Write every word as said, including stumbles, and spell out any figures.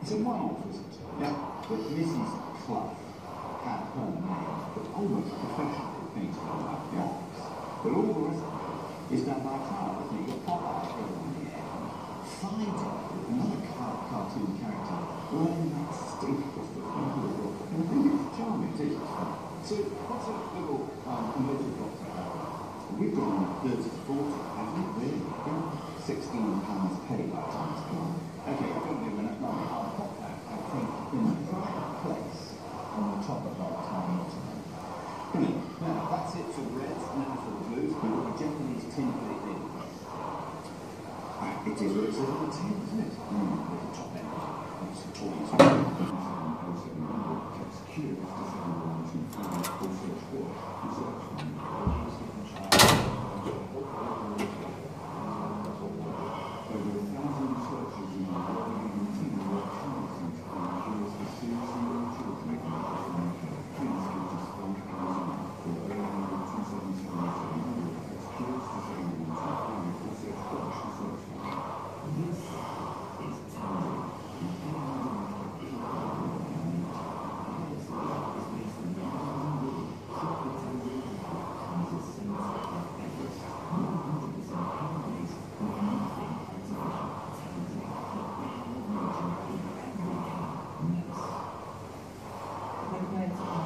It's a one-off, isn't it? Now, but Missus Clough had her name, but almost professionally painted on that box. But all the rest of it is done by a child, isn't it? You've got Popeye over on the end, Fido, another car cartoon character, wearing that stick of the people. And I think it's charming, too. So, what's a little um, emoji box about? We've gone thirty to forty, haven't we? Really? sixteen pounds paid by the time it's gone. Okay, I don't know when it's money. I'll pop that, I think, in the right place on the top of our time. Now, that's it for reds, now for the blues. We've got a Japanese tin plate in. It is what it says on the tin, isn't it? Mm, with the top end. That's the toys. Thank you.